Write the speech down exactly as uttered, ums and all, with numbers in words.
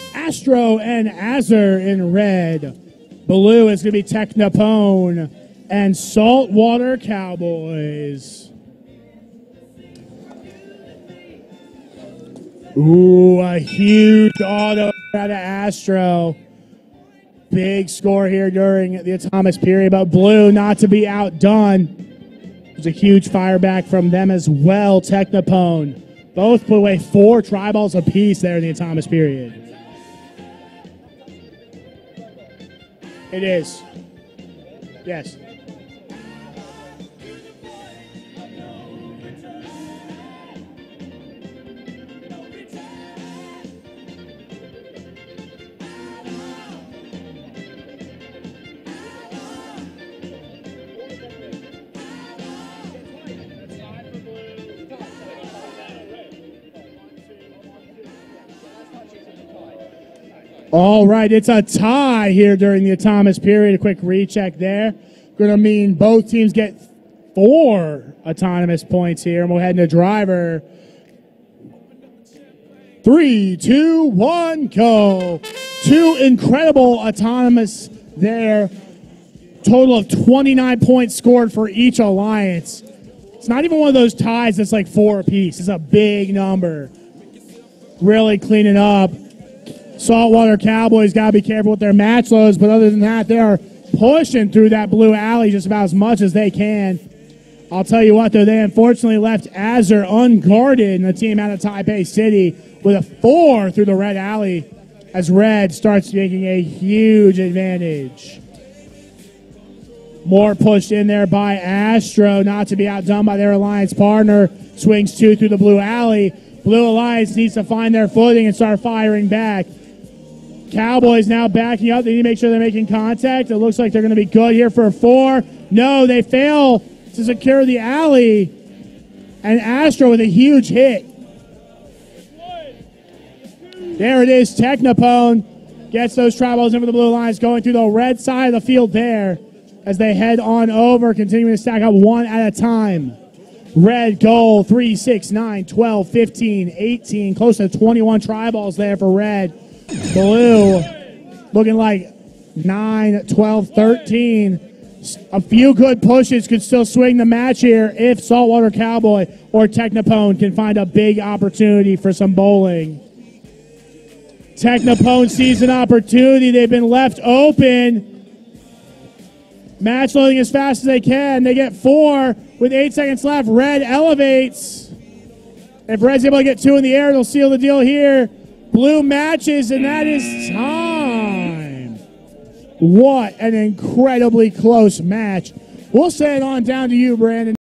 Astro and Azure in red. Blue is going to be Technopone and Saltwater Cowboys. Ooh, a huge auto out of Astro. Big score here during the Atomics period, but Blue not to be outdone. There's a huge fire back from them as well. Technopone. Both put away four tri-balls apiece there in the Atomics period. It is. Yes. All right, it's a tie here during the Atomics period. A quick recheck there. Going to mean both teams get four autonomous points here. And we'll head into driver. Three, two, one, go. Two incredible autonomous there. Total of twenty-nine points scored for each alliance. It's not even one of those ties that's like four apiece. It's a big number. Really cleaning up. Saltwater Cowboys got to be careful with their match loads, but other than that, they are pushing through that blue alley just about as much as they can. I'll tell you what, though, they unfortunately left Azure unguarded in the team out of Taipei City with a four through the red alley as Red starts making a huge advantage. More pushed in there by Astro, not to be outdone by their alliance partner. Swings two through the blue alley. Blue Alliance needs to find their footing and start firing back. Cowboys now backing up. They need to make sure they're making contact. It looks like they're going to be good here for a four. No, they fail to secure the alley. And Astro with a huge hit. There it is. Technopone gets those tri-balls in for the Blue Alliance, going through the red side of the field there as they head on over, continuing to stack up one at a time. Red goal, three, six, nine, twelve, fifteen, eighteen, close to twenty-one tri-balls there for Red. Blue looking like nine, twelve, thirteen. A few good pushes could still swing the match here if Saltwater Cowboy or Technopone can find a big opportunity for some bowling. Technopone sees an opportunity. They've been left open. Match loading as fast as they can. They get four with eight seconds left. Red elevates. If Red's able to get two in the air, they'll seal the deal here. Blue matches, and that is time. What an incredibly close match. We'll send it on down to you, Brandon.